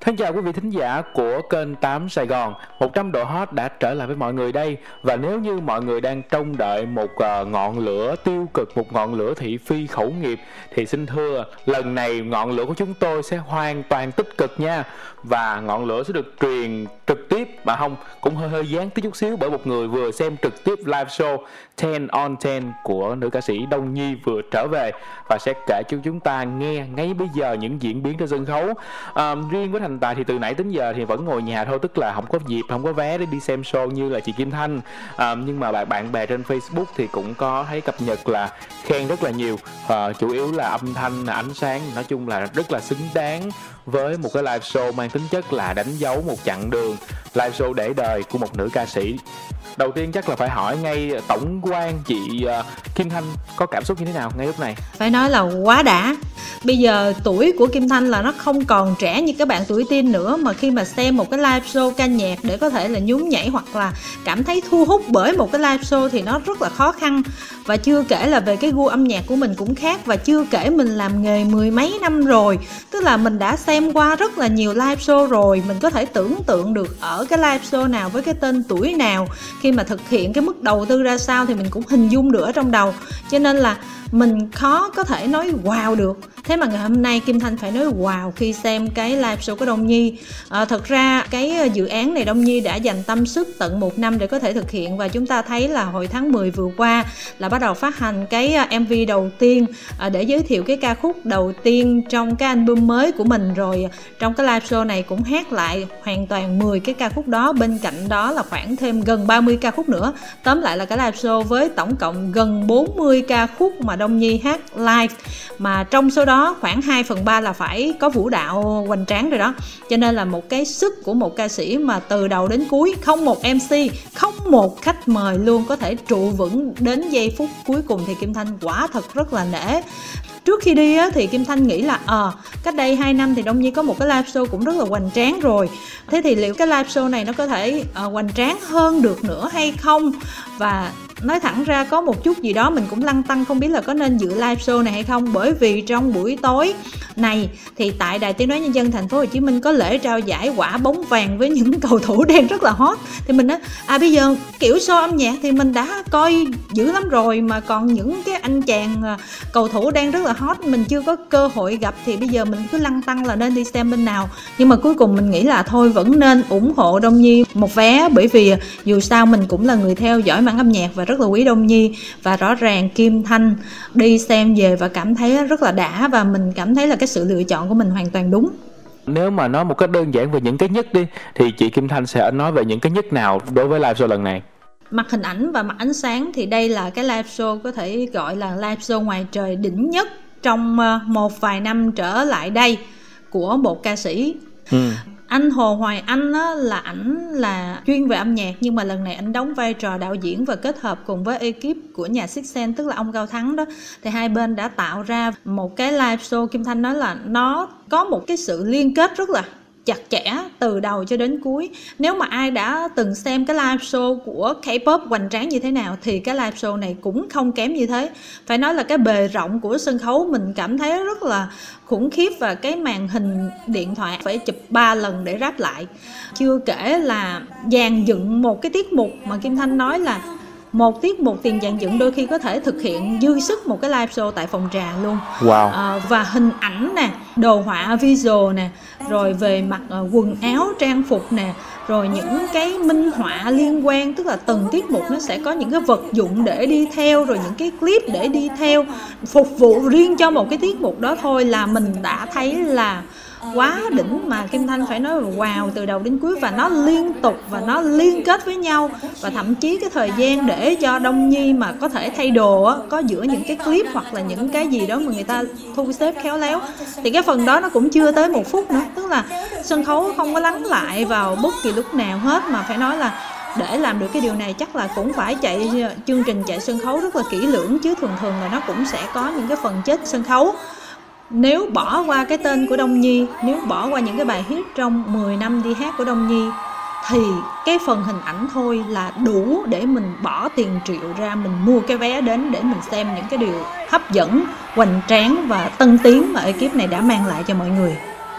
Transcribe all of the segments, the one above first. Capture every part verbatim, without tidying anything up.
Thân chào quý vị thính giả của kênh tám Sài Gòn. một trăm độ hot đã trở lại với mọi người đây. Và nếu như mọi người đang trông đợi một uh, ngọn lửa tiêu cực, một ngọn lửa thị phi khẩu nghiệp, thì xin thưa, lần này ngọn lửa của chúng tôi sẽ hoàn toàn tích cực nha. Và ngọn lửa sẽ được truyền trực tiếp, mà không, cũng hơi hơi gián tí chút xíu, bởi một người vừa xem trực tiếp live show ten on ten của nữ ca sĩ Đông Nhi vừa trở về và sẽ kể cho chúng ta nghe ngay bây giờ những diễn biến trên sân khấu. À, riêng với Thành Tài thì từ nãy đến giờ thì vẫn ngồi nhà thôi, tức là không có dịp, không có vé để đi xem show như là chị Kim Thanh. À, nhưng mà bạn bạn bè trên Facebook thì cũng có thấy cập nhật là khen rất là nhiều. À, chủ yếu là âm thanh, ánh sáng, nói chung là rất là xứng đáng với một cái live show mang tính chất là đánh dấu một chặng đường live show để đời của một nữ ca sĩ. Đầu tiên chắc là phải hỏi ngay tổng quan chị uh, Kim Thanh có cảm xúc như thế nào ngay lúc này? Phải nói là quá đã. Bây giờ tuổi của Kim Thanh là nó không còn trẻ như các bạn tuổi teen nữa, mà khi mà xem một cái live show ca nhạc để có thể là nhún nhảy hoặc là cảm thấy thu hút bởi một cái live show thì nó rất là khó khăn. Và chưa kể là về cái gu âm nhạc của mình cũng khác, và chưa kể mình làm nghề mười mấy năm rồi, tức là mình đã xem qua rất là nhiều live show rồi, mình có thể tưởng tượng được ở cái live show nào với cái tên tuổi nào, khi mà thực hiện cái mức đầu tư ra sao thì mình cũng hình dung được ở trong đầu, cho nên là mình khó có thể nói wow được. Thế mà ngày hôm nay Kim Thanh phải nói wow khi xem cái live show của Đông Nhi. à, Thật ra cái dự án này Đông Nhi đã dành tâm sức tận một năm để có thể thực hiện, và chúng ta thấy là hồi tháng mười vừa qua là bắt đầu phát hành cái em vê đầu tiên à, để giới thiệu cái ca khúc đầu tiên trong cái album mới của mình. Rồi trong cái live show này cũng hát lại hoàn toàn mười cái ca khúc đó, bên cạnh đó là khoảng thêm gần ba mươi ca khúc nữa. Tóm lại là cái live show với tổng cộng gần bốn mươi ca khúc mà Đông Nhi hát live, mà trong số đó khoảng hai phần ba là phải có vũ đạo hoành tráng rồi đó. Cho nên là một cái sức của một ca sĩ mà từ đầu đến cuối không một em xê, không một khách mời luôn có thể trụ vững đến giây phút cuối cùng thì Kim Thanh quả thật rất là nể. Trước khi đi á, thì Kim Thanh nghĩ là ờ à, cách đây hai năm thì Đông Nhi có một cái live show cũng rất là hoành tráng rồi. Thế thì liệu cái live show này nó có thể uh, hoành tráng hơn được nữa hay không? Và nói thẳng ra có một chút gì đó mình cũng lăn tăn không biết là có nên dự live show này hay không, bởi vì trong buổi tối này thì tại Đài Tiếng nói Nhân dân Thành phố Hồ Chí Minh có lễ trao giải quả bóng vàng với những cầu thủ đang rất là hot. Thì mình nói à bây giờ kiểu show âm nhạc thì mình đã coi dữ lắm rồi, mà còn những cái anh chàng cầu thủ đang rất là hot mình chưa có cơ hội gặp, thì bây giờ mình cứ lăn tăn là nên đi xem bên nào. Nhưng mà cuối cùng mình nghĩ là thôi vẫn nên ủng hộ Đông Nhi một vé, bởi vì dù sao mình cũng là người theo dõi mảng âm nhạc và rất là quý Đông Nhi. Và rõ ràng Kim Thanh đi xem về và cảm thấy rất là đã, và mình cảm thấy là cái sự lựa chọn của mình hoàn toàn đúng. Nếu mà nói một cách đơn giản về những cái nhất đi, thì chị Kim Thanh sẽ nói về những cái nhất nào đối với live show lần này? Mặt hình ảnh và mặt ánh sáng thì đây là cái live show có thể gọi là live show ngoài trời đỉnh nhất trong một vài năm trở lại đây của một ca sĩ. ừ. Anh Hồ Hoài Anh á, là ảnh là chuyên về âm nhạc, nhưng mà lần này anh đóng vai trò đạo diễn và kết hợp cùng với ekip của nhà Six Sense, tức là ông Cao Thắng đó. Thì hai bên đã tạo ra một cái live show, Kim Thanh nói là nó có một cái sự liên kết rất là chặt chẽ từ đầu cho đến cuối. Nếu mà ai đã từng xem cái live show của K-pop hoành tráng như thế nào thì cái live show này cũng không kém như thế. Phải nói là cái bề rộng của sân khấu mình cảm thấy rất là khủng khiếp, và cái màn hình điện thoại phải chụp ba lần để ráp lại. Chưa kể là dàn dựng một cái tiết mục mà Kim Thanh nói là một tiết mục tiền dàn dựng đôi khi có thể thực hiện dư sức một cái live show tại phòng trà luôn. Wow. À, và hình ảnh nè, đồ họa visual nè, rồi về mặt uh, quần áo trang phục nè, rồi những cái minh họa liên quan, tức là từng tiết mục nó sẽ có những cái vật dụng để đi theo, rồi những cái clip để đi theo, phục vụ riêng cho một cái tiết mục đó thôi là mình đã thấy là quá đỉnh, mà Kim Thanh phải nói là wow từ đầu đến cuối, và nó liên tục và nó liên kết với nhau. Và thậm chí cái thời gian để cho Đông Nhi mà có thể thay đồ á, có giữa những cái clip hoặc là những cái gì đó mà người ta thu xếp khéo léo, thì cái phần đó nó cũng chưa tới một phút nữa, tức là sân khấu không có lắng lại vào bất kỳ lúc nào hết. Mà phải nói là để làm được cái điều này chắc là cũng phải chạy chương trình chạy sân khấu rất là kỹ lưỡng, chứ thường thường là nó cũng sẽ có những cái phần chết sân khấu. Nếu bỏ qua cái tên của Đông Nhi, nếu bỏ qua những cái bài hit trong mười năm đi hát của Đông Nhi, thì cái phần hình ảnh thôi là đủ để mình bỏ tiền triệu ra, mình mua cái vé đến để mình xem những cái điều hấp dẫn, hoành tráng và tân tiến mà ekip này đã mang lại cho mọi người.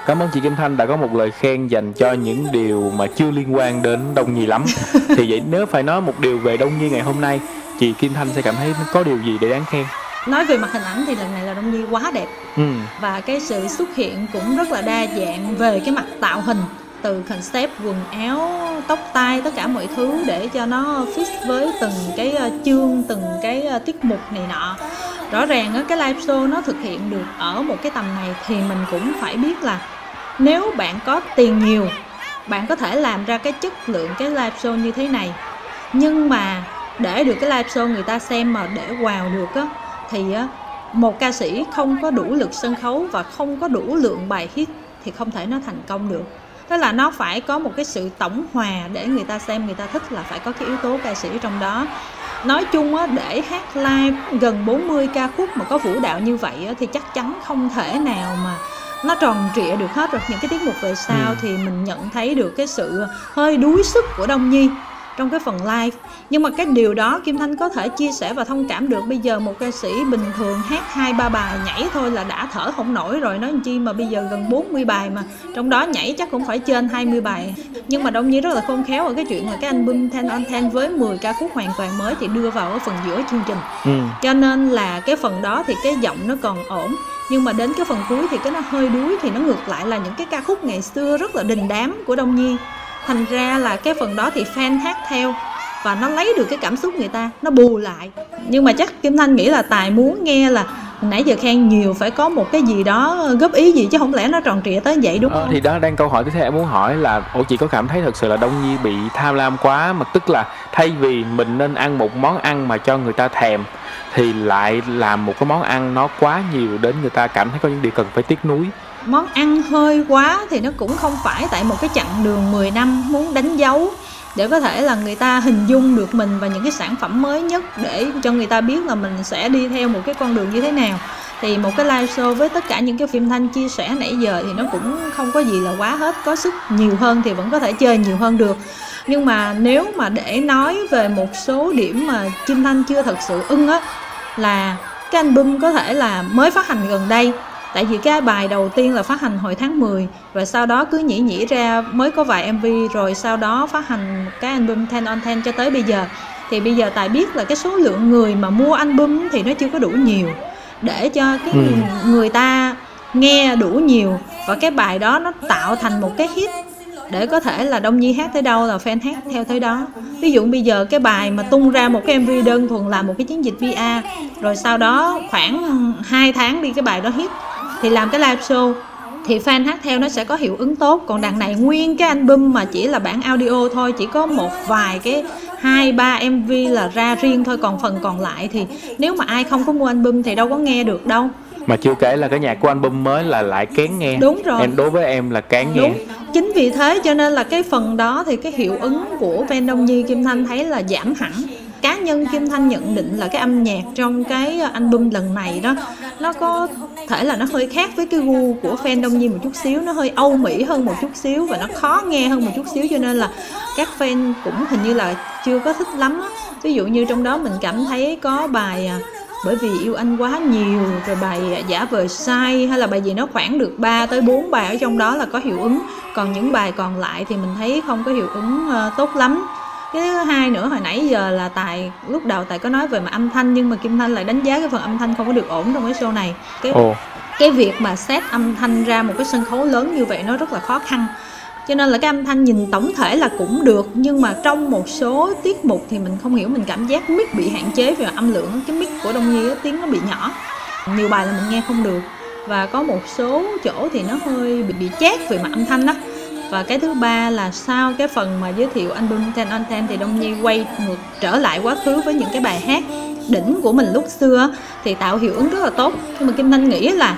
Cảm ơn chị Kim Thanh đã có một lời khen dành cho những điều mà chưa liên quan đến Đông Nhi lắm. Thì vậy nếu phải nói một điều về Đông Nhi ngày hôm nay, chị Kim Thanh sẽ cảm thấy có điều gì để đáng khen? Nói về mặt hình ảnh thì lần này là Đông Nhi quá đẹp. Ừ. Và cái sự xuất hiện cũng rất là đa dạng về cái mặt tạo hình, từ concept quần áo, tóc tai, tất cả mọi thứ để cho nó fit với từng cái chương, từng cái tiết mục này nọ. Rõ ràng cái live show nó thực hiện được ở một cái tầm này thì mình cũng phải biết là nếu bạn có tiền nhiều, bạn có thể làm ra cái chất lượng cái live show như thế này. Nhưng mà để được cái live show người ta xem mà để wow được á, thì á, một ca sĩ không có đủ lực sân khấu và không có đủ lượng bài hit thì không thể nó thành công được. Tức là nó phải có một cái sự tổng hòa để người ta xem, người ta thích, là phải có cái yếu tố ca sĩ trong đó. Nói chung á, để hát live gần bốn mươi ca khúc mà có vũ đạo như vậy á, thì chắc chắn không thể nào mà nó tròn trịa được hết rồi. Những cái tiết mục về sau ừ. thì mình nhận thấy được cái sự hơi đuối sức của Đông Nhi trong cái phần live. Nhưng mà cái điều đó Kim Thanh có thể chia sẻ và thông cảm được. Bây giờ một ca sĩ bình thường hát hai ba bài nhảy thôi là đã thở không nổi rồi, nói chi mà bây giờ gần bốn mươi bài, mà trong đó nhảy chắc cũng phải trên hai mươi bài. Nhưng mà Đông Nhi rất là khôn khéo ở cái chuyện là cái album Ten on Ten với mười ca khúc hoàn toàn mới thì đưa vào ở phần giữa chương trình. ừ. Cho nên là cái phần đó thì cái giọng nó còn ổn. Nhưng mà đến cái phần cuối thì cái nó hơi đuối, thì nó ngược lại là những cái ca khúc ngày xưa rất là đình đám của Đông Nhi. Thành ra là cái phần đó thì fan hát theo và nó lấy được cái cảm xúc người ta, nó bù lại. Nhưng mà chắc Kim Thanh nghĩ là Tài muốn nghe là nãy giờ khen nhiều, phải có một cái gì đó góp ý gì chứ không lẽ nó tròn trịa tới vậy, đúng không? Ờ, thì đó đang câu hỏi tiếp theo em muốn hỏi là ủa chị có cảm thấy thật sự là Đông Nhi bị tham lam quá, mà tức là thay vì mình nên ăn một món ăn mà cho người ta thèm thì lại làm một cái món ăn nó quá nhiều đến người ta cảm thấy có những điều cần phải tiếc nuối? Món ăn hơi quá thì nó cũng không phải, tại một cái chặng đường mười năm muốn đánh dấu để có thể là người ta hình dung được mình và những cái sản phẩm mới nhất, để cho người ta biết là mình sẽ đi theo một cái con đường như thế nào. Thì một cái live show với tất cả những cái phim Thanh chia sẻ nãy giờ thì nó cũng không có gì là quá hết. Có sức nhiều hơn thì vẫn có thể chơi nhiều hơn được. Nhưng mà nếu mà để nói về một số điểm mà Kim Thanh chưa thật sự ưng á, là cái album có thể là mới phát hành gần đây. Tại vì cái bài đầu tiên là phát hành hồi tháng mười, rồi sau đó cứ nhỉ nhỉ ra mới có vài em vê, rồi sau đó phát hành cái album Ten on Ten cho tới bây giờ. Thì bây giờ Tài biết là cái số lượng người mà mua album thì nó chưa có đủ nhiều để cho cái ừ. người ta nghe đủ nhiều, và cái bài đó nó tạo thành một cái hit để có thể là Đông Nhi hát tới đâu là fan hát theo tới đó. Ví dụ bây giờ cái bài mà tung ra một cái em vê đơn thuần là một cái chiến dịch pê e, rồi sau đó khoảng hai tháng đi cái bài đó hit thì làm cái live show thì fan hát theo nó sẽ có hiệu ứng tốt. Còn đằng này nguyên cái album mà chỉ là bản audio thôi, chỉ có một vài cái hai ba em vê là ra riêng thôi, còn phần còn lại thì nếu mà ai không có mua album thì đâu có nghe được đâu. Mà chưa kể là cái nhạc của album mới là lại kén nghe. Đúng rồi. Em đối với em là kén nghe. Đúng. Chính vì thế cho nên là cái phần đó thì cái hiệu ứng của fan Đông Nhi Kim Thanh thấy là giảm hẳn. Cá nhân Kim Thanh nhận định là cái âm nhạc trong cái album lần này đó, nó có thể là nó hơi khác với cái gu của fan Đông Nhi một chút xíu, nó hơi Âu Mỹ hơn một chút xíu và nó khó nghe hơn một chút xíu, cho nên là các fan cũng hình như là chưa có thích lắm á. Ví dụ như trong đó mình cảm thấy có bài Bởi Vì Yêu Anh Quá Nhiều, rồi bài Giả Vờ Sai, hay là bài gì nó khoảng được ba tới bốn bài ở trong đó là có hiệu ứng, còn những bài còn lại thì mình thấy không có hiệu ứng uh, tốt lắm. Cái thứ hai nữa, hồi nãy giờ là Tài lúc đầu Tài có nói về mặt âm thanh, nhưng mà Kim Thanh lại đánh giá cái phần âm thanh không có được ổn trong cái show này. Cái, Ồ. cái việc mà set âm thanh ra một cái sân khấu lớn như vậy nó rất là khó khăn. Cho nên là cái âm thanh nhìn tổng thể là cũng được, nhưng mà trong một số tiết mục thì mình không hiểu, mình cảm giác mic bị hạn chế về âm lượng. Cái mic của Đông Nhi tiếng nó bị nhỏ, nhiều bài là mình nghe không được, và có một số chỗ thì nó hơi bị, bị chát về mặt âm thanh đó. Và cái thứ ba là sau cái phần mà giới thiệu album Ten on Ten thì Đông Nhi quay ngược trở lại quá khứ với những cái bài hát đỉnh của mình lúc xưa thì tạo hiệu ứng rất là tốt. Nhưng mà Kim Thanh nghĩ là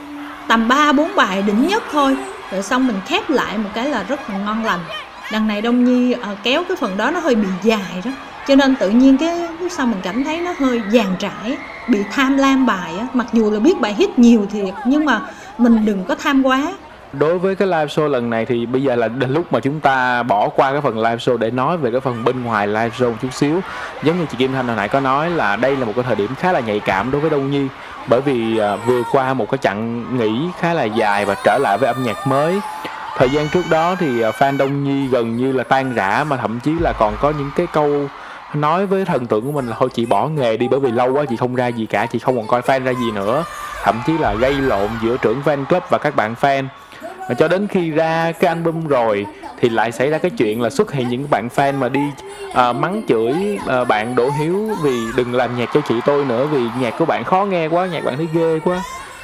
tầm ba bốn bài đỉnh nhất thôi, rồi xong mình khép lại một cái là rất là ngon lành. Đằng này Đông Nhi uh, kéo cái phần đó nó hơi bị dài đó, cho nên tự nhiên cái lúc sau mình cảm thấy nó hơi dàn trải, bị tham lam bài á. Mặc dù là biết bài hit nhiều thiệt, nhưng mà mình đừng có tham quá. Đối với cái live show lần này thì bây giờ là đến lúc mà chúng ta bỏ qua cái phần live show để nói về cái phần bên ngoài live show một chút xíu. Giống như chị Kim Thanh hồi nãy có nói là đây là một cái thời điểm khá là nhạy cảm đối với Đông Nhi. bởi vì à, vừa qua một cái chặng nghỉ khá là dài và trở lại với âm nhạc mới. Thời gian trước đó thì à, fan Đông Nhi gần như là tan rã, mà thậm chí là còn có những cái câu nói với thần tượng của mình là thôi chị bỏ nghề đi, bởi vì lâu quá chị không ra gì cả, chị không còn coi fan ra gì nữa. Thậm chí là gây lộn giữa trưởng fan club và các bạn fan. Và cho đến khi ra cái album rồi thì lại xảy ra cái chuyện là xuất hiện những bạn fan mà đi uh, mắng chửi uh, bạn Đỗ Hiếu vì đừng làm nhạc cho chị tôi nữa, vì nhạc của bạn khó nghe quá, nhạc bạn thấy ghê quá.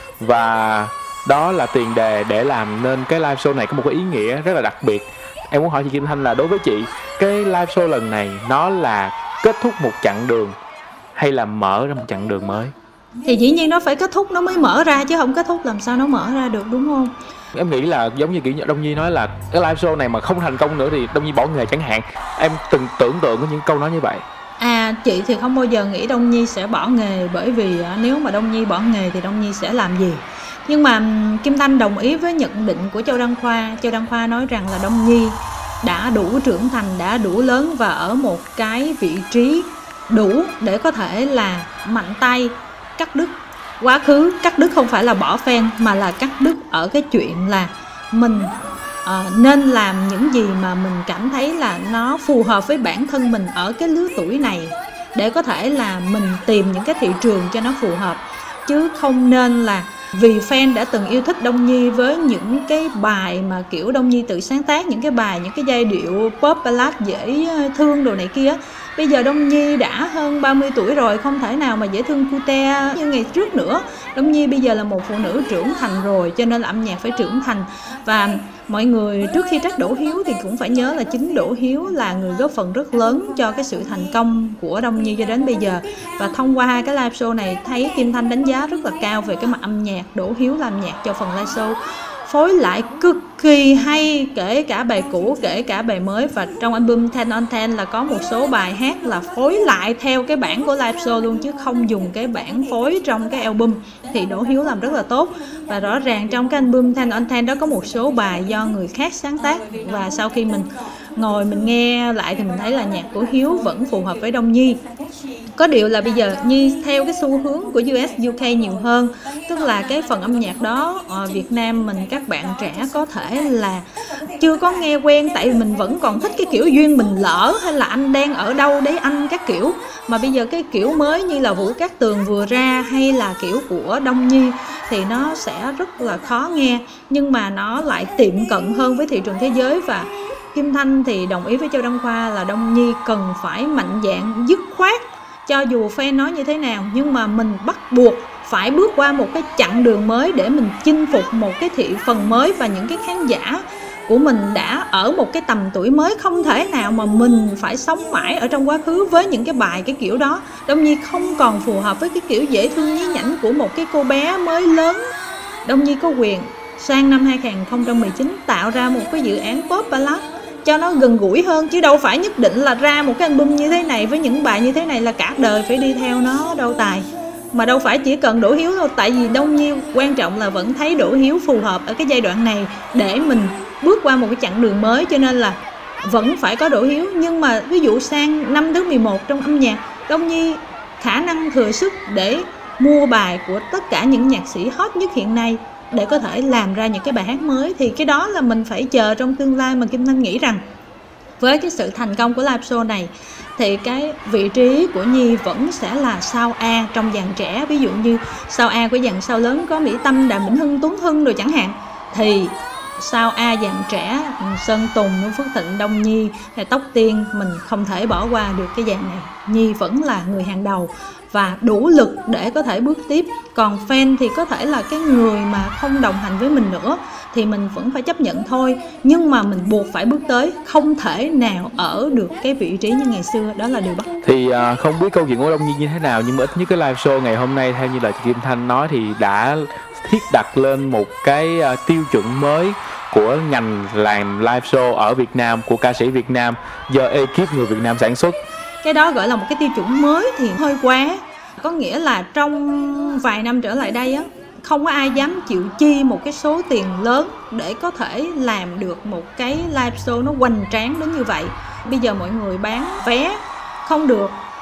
Và đó là tiền đề để làm nên cái live show này có một cái ý nghĩa rất là đặc biệt. Em muốn hỏi chị Kim Thanh là đối với chị, cái live show lần này nó là kết thúc một chặng đường hay là mở ra một chặng đường mới? Thì dĩ nhiên nó phải kết thúc nó mới mở ra, chứ không kết thúc làm sao nó mở ra được, đúng không? Em nghĩ là giống như kiểu Đông Nhi nói là cái live show này mà không thành công nữa thì Đông Nhi bỏ nghề chẳng hạn. Em từng tưởng tượng có những câu nói như vậy. À, chị thì không bao giờ nghĩ Đông Nhi sẽ bỏ nghề, bởi vì nếu mà Đông Nhi bỏ nghề thì Đông Nhi sẽ làm gì. Nhưng mà Kim Thanh đồng ý với nhận định của Châu Đăng Khoa. Châu Đăng Khoa nói rằng là Đông Nhi đã đủ trưởng thành, đã đủ lớn và ở một cái vị trí đủ để có thể là mạnh tay cắt đứt quá khứ. Cắt đứt không phải là bỏ fan, mà là cắt đứt ở cái chuyện là mình à, nên làm những gì mà mình cảm thấy là nó phù hợp với bản thân mình ở cái lứa tuổi này, để có thể là mình tìm những cái thị trường cho nó phù hợp. Chứ không nên là vì fan đã từng yêu thích Đông Nhi với những cái bài mà kiểu Đông Nhi tự sáng tác, những cái bài, những cái giai điệu pop ballad dễ thương đồ này kia. Bây giờ Đông Nhi đã hơn ba mươi tuổi rồi, không thể nào mà dễ thương cute như ngày trước nữa. Đông Nhi bây giờ là một phụ nữ trưởng thành rồi, cho nên là âm nhạc phải trưởng thành. Và mọi người trước khi trách Đỗ Hiếu thì cũng phải nhớ là chính Đỗ Hiếu là người góp phần rất lớn cho cái sự thành công của Đông Nhi cho đến bây giờ. Và thông qua hai cái live show này thấy Kim Thanh đánh giá rất là cao về cái mặt âm nhạc. Đỗ Hiếu làm nhạc cho phần live show phối lại cực kỳ hay, kể cả bài cũ, kể cả bài mới. Và trong album Ten on Ten là có một số bài hát là phối lại theo cái bản của live show luôn, chứ không dùng cái bản phối trong cái album. Thì Đỗ Hiếu làm rất là tốt. Và rõ ràng trong cái album Ten on Ten đó có một số bài do người khác sáng tác. Và sau khi mình ngồi mình nghe lại thì mình thấy là nhạc của Hiếu vẫn phù hợp với Đông Nhi. Có điều là bây giờ như theo cái xu hướng của u ét u ca nhiều hơn, tức là cái phần âm nhạc đó ở Việt Nam mình các bạn trẻ có thể là chưa có nghe quen, tại vì mình vẫn còn thích cái kiểu duyên mình lỡ, hay là anh đang ở đâu đấy anh các kiểu. Mà bây giờ cái kiểu mới như là Vũ Cát Tường vừa ra, hay là kiểu của Đông Nhi thì nó sẽ rất là khó nghe, nhưng mà nó lại tiệm cận hơn với thị trường thế giới. Và Kim Thanh thì đồng ý với Châu Đăng Khoa là Đông Nhi cần phải mạnh dạn dứt khoát. Cho dù fan nói như thế nào, nhưng mà mình bắt buộc phải bước qua một cái chặng đường mới để mình chinh phục một cái thị phần mới. Và những cái khán giả của mình đã ở một cái tầm tuổi mới, không thể nào mà mình phải sống mãi ở trong quá khứ với những cái bài cái kiểu đó. Đông Nhi không còn phù hợp với cái kiểu dễ thương nhí nhảnh của một cái cô bé mới lớn. Đông Nhi có quyền sang năm hai không một chín tạo ra một cái dự án pop ballad cho nó gần gũi hơn, chứ đâu phải nhất định là ra một cái album như thế này với những bài như thế này là cả đời phải đi theo nó đâu Tài. Mà đâu phải chỉ cần Đỗ Hiếu đâu, tại vì Đông Nhi quan trọng là vẫn thấy Đỗ Hiếu phù hợp ở cái giai đoạn này để mình bước qua một cái chặng đường mới, cho nên là vẫn phải có Đỗ Hiếu. Nhưng mà ví dụ sang năm thứ mười một trong âm nhạc, Đông Nhi khả năng thừa sức để mua bài của tất cả những nhạc sĩ hot nhất hiện nay để có thể làm ra những cái bài hát mới. Thì cái đó là mình phải chờ trong tương lai. Mà Kim Thanh nghĩ rằng với cái sự thành công của live show này thì cái vị trí của Nhi vẫn sẽ là sao A trong dàn trẻ. Ví dụ như sao A của dàn sao lớn có Mỹ Tâm, Đàm Vĩnh Hưng, Tuấn Hưng rồi chẳng hạn, thì sao A dàn trẻ Sơn Tùng, Phước Thịnh, Đông Nhi hay Tóc Tiên, mình không thể bỏ qua được cái dàn này. Nhi vẫn là người hàng đầu và đủ lực để có thể bước tiếp. Còn fan thì có thể là cái người mà không đồng hành với mình nữa thì mình vẫn phải chấp nhận thôi. Nhưng mà mình buộc phải bước tới, không thể nào ở được cái vị trí như ngày xưa, đó là điều bắt. Thì à, không biết câu chuyện của Đông Nhi như thế nào, nhưng mà ít nhất cái live show ngày hôm nay theo như là chị Kim Thanh nói thì đã thiết đặt lên một cái uh, tiêu chuẩn mới của ngành làm live show ở Việt Nam, của ca sĩ Việt Nam do ekip người Việt Nam sản xuất. Cái đó gọi là một cái tiêu chuẩn mới thì hơi quá. Có nghĩa là trong vài năm trở lại đây á, không có ai dám chịu chi một cái số tiền lớn để có thể làm được một cái live show nó hoành tráng đến như vậy. Bây giờ mọi người bán vé không được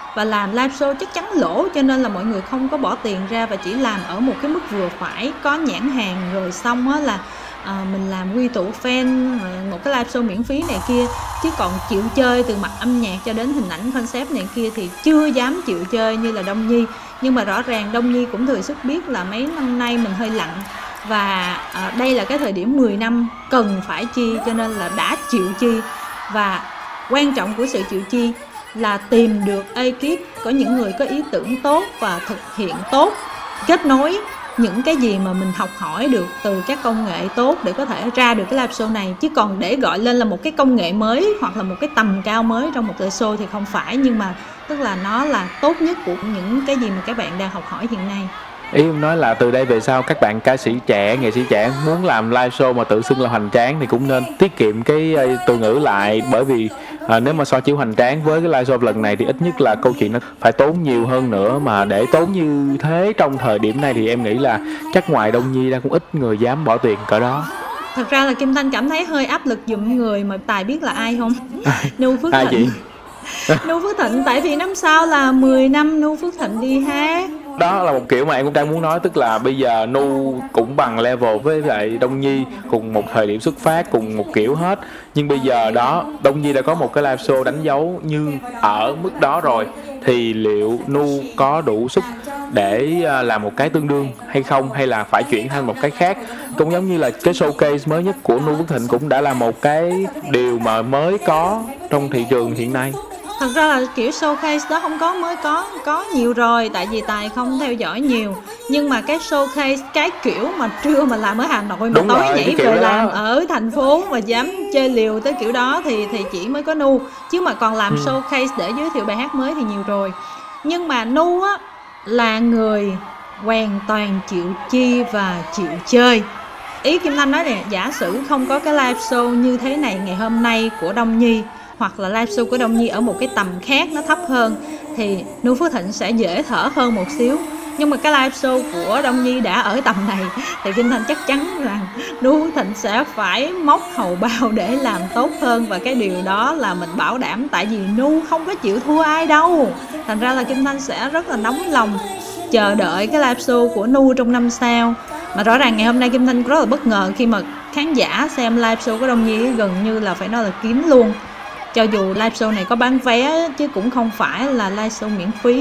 và làm live show chắc chắn lỗ, cho nên là mọi người không có bỏ tiền ra và chỉ làm ở một cái mức vừa phải, có nhãn hàng rồi xong á là à, mình làm quy tụ fan, một cái live show miễn phí này kia, chứ còn chịu chơi từ mặt âm nhạc cho đến hình ảnh concept này kia thì chưa dám chịu chơi như là Đông Nhi. Nhưng mà rõ ràng Đông Nhi cũng thừa sức biết là mấy năm nay mình hơi lặng, và à, đây là cái thời điểm mười năm cần phải chi, cho nên là đã chịu chi. Và quan trọng của sự chịu chi là tìm được ekip có những người có ý tưởng tốt và thực hiện tốt, kết nối những cái gì mà mình học hỏi được từ các công nghệ tốt để có thể ra được cái live show này. Chứ còn để gọi lên là một cái công nghệ mới hoặc là một cái tầm cao mới trong một live show thì không phải, nhưng mà tức là nó là tốt nhất của những cái gì mà các bạn đang học hỏi hiện nay. Ý em nói là từ đây về sau các bạn ca sĩ trẻ, nghệ sĩ trẻ muốn làm live show mà tự xưng là hoành tráng thì cũng nên tiết kiệm cái từ ngữ lại, bởi vì à, nếu mà so chiếu hoành tráng với cái live show lần này thì ít nhất là câu chuyện nó phải tốn nhiều hơn nữa, mà để tốn như thế trong thời điểm này thì em nghĩ là chắc ngoài Đông Nhi ra cũng ít người dám bỏ tiền cỡ đó. Thật ra là Kim Thanh cảm thấy hơi áp lực giùm người mà Tài biết là ai không? Nu Phước Ai Thịnh. chị? Nu Phước Thịnh, tại vì năm sau là mười năm Nu Phước Thịnh đi hát. Đó là một kiểu mà em cũng đang muốn nói, tức là bây giờ Nu cũng bằng level với lại Đông Nhi, cùng một thời điểm xuất phát, cùng một kiểu hết. Nhưng bây giờ đó, Đông Nhi đã có một cái live show đánh dấu như ở mức đó rồi, thì liệu Nu có đủ sức để làm một cái tương đương hay không, hay là phải chuyển thành một cái khác? Cũng giống như là cái showcase mới nhất của Nu Phước Thịnh cũng đã là một cái điều mà mới có trong thị trường hiện nay. Thật ra là kiểu showcase đó không có mới có, có nhiều rồi, tại vì Tài không theo dõi nhiều. Nhưng mà cái showcase, cái kiểu mà trưa mà làm ở Hà Nội mà Đúng tối rồi, nhảy về làm ở thành phố mà dám chơi liều tới kiểu đó thì thì chỉ mới có Nu. Chứ mà còn làm ừ. showcase để giới thiệu bài hát mới thì nhiều rồi. Nhưng mà Nu á là người hoàn toàn chịu chi và chịu chơi. Ý Kim Thanh nói nè, giả sử không có cái live show như thế này ngày hôm nay của Đông Nhi, hoặc là live show của Đông Nhi ở một cái tầm khác nó thấp hơn, thì Nu Phước Thịnh sẽ dễ thở hơn một xíu. Nhưng mà cái live show của Đông Nhi đã ở tầm này thì Kim Thanh chắc chắn rằng Nu Phước Thịnh sẽ phải móc hầu bao để làm tốt hơn, và cái điều đó là mình bảo đảm, tại vì Nu không có chịu thua ai đâu. Thành ra là Kim Thanh sẽ rất là nóng lòng chờ đợi cái live show của Nu trong năm sau. Mà rõ ràng ngày hôm nay Kim Thanh rất là bất ngờ khi mà khán giả xem live show của Đông Nhi gần như là phải nói là kín luôn. Cho dù live show này có bán vé chứ cũng không phải là live show miễn phí.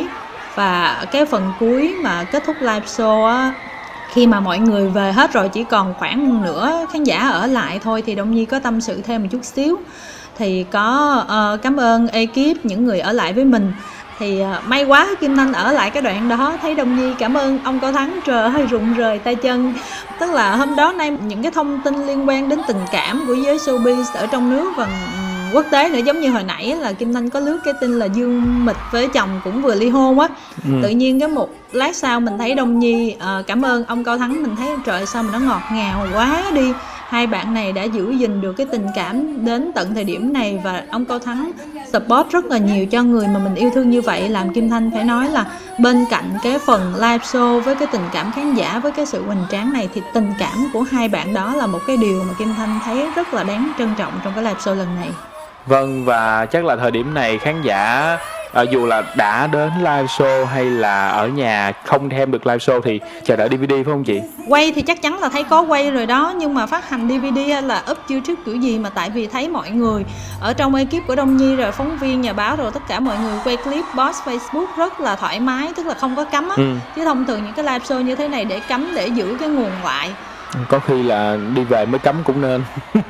Và cái phần cuối mà kết thúc live show á, khi mà mọi người về hết rồi chỉ còn khoảng nửa khán giả ở lại thôi, thì Đông Nhi có tâm sự thêm một chút xíu. Thì có uh, cảm ơn ekip, những người ở lại với mình. Thì uh, may quá Kim Thanh ở lại cái đoạn đó, thấy Đông Nhi cảm ơn ông Cao Thắng, trời hơi rụng rời tay chân. Tức là hôm đó nay những cái thông tin liên quan đến tình cảm của giới showbiz ở trong nước và quốc tế nữa, giống như hồi nãy là Kim Thanh có lướt cái tin là Dương Mịch với chồng cũng vừa ly hôn á. ừ. Tự nhiên cái một lát sau mình thấy Đông Nhi uh, cảm ơn ông Cao Thắng, mình thấy trời sao mà nó ngọt ngào quá đi. Hai bạn này đã giữ gìn được cái tình cảm đến tận thời điểm này, và ông Cao Thắng support rất là nhiều cho người mà mình yêu thương như vậy, làm Kim Thanh phải nói là bên cạnh cái phần live show với cái tình cảm khán giả, với cái sự hoành tráng này, thì tình cảm của hai bạn đó là một cái điều mà Kim Thanh thấy rất là đáng trân trọng trong cái live show lần này. Vâng, và chắc là thời điểm này khán giả à, dù là đã đến live show hay là ở nhà không thêm được live show thì chờ đợi đê vê đê phải không chị? Quay thì chắc chắn là thấy có quay rồi đó, nhưng mà phát hành đê vê đê hay là up YouTube kiểu gì mà, tại vì thấy mọi người ở trong ekip của Đông Nhi rồi phóng viên, nhà báo rồi tất cả mọi người quay clip post Facebook rất là thoải mái, tức là không có cấm á. ừ. Chứ thông thường những cái live show như thế này để cấm, để giữ cái nguồn lại. Có khi là đi về mới cấm cũng nên.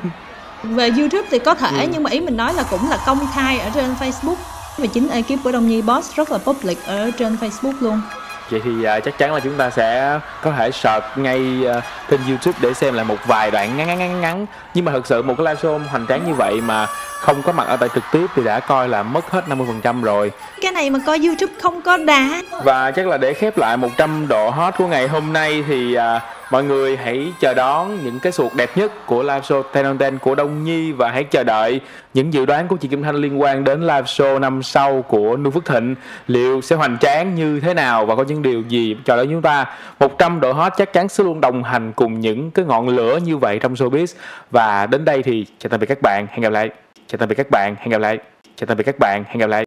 Về YouTube thì có thể, ừ. nhưng mà ý mình nói là cũng là công khai ở trên Facebook. Và chính ekip của Đông Nhi Boss rất là public ở trên Facebook luôn. Vậy thì uh, chắc chắn là chúng ta sẽ có thể search ngay uh, trên YouTube để xem lại một vài đoạn ngắn ngắn ngắn ngắn. Nhưng mà thực sự một cái live show hoành tráng như vậy mà không có mặt ở tại trực tiếp thì đã coi là mất hết năm mươi phần trăm rồi. Cái này mà coi YouTube không có đá. Và chắc là để khép lại một trăm độ hot của ngày hôm nay thì uh, mọi người hãy chờ đón những cái suột đẹp nhất của live show Ten on Ten của Đông Nhi, và hãy chờ đợi những dự đoán của chị Kim Thanh liên quan đến live show năm sau của Nu Phước Thịnh. Liệu sẽ hoành tráng như thế nào và có những điều gì chờ đợi chúng ta. một trăm độ hot chắc chắn sẽ luôn đồng hành cùng những cái ngọn lửa như vậy trong showbiz. Và đến đây thì chào tạm biệt các bạn, hẹn gặp lại. Chào tạm biệt các bạn, hẹn gặp lại. Chào tạm biệt các bạn, hẹn gặp lại.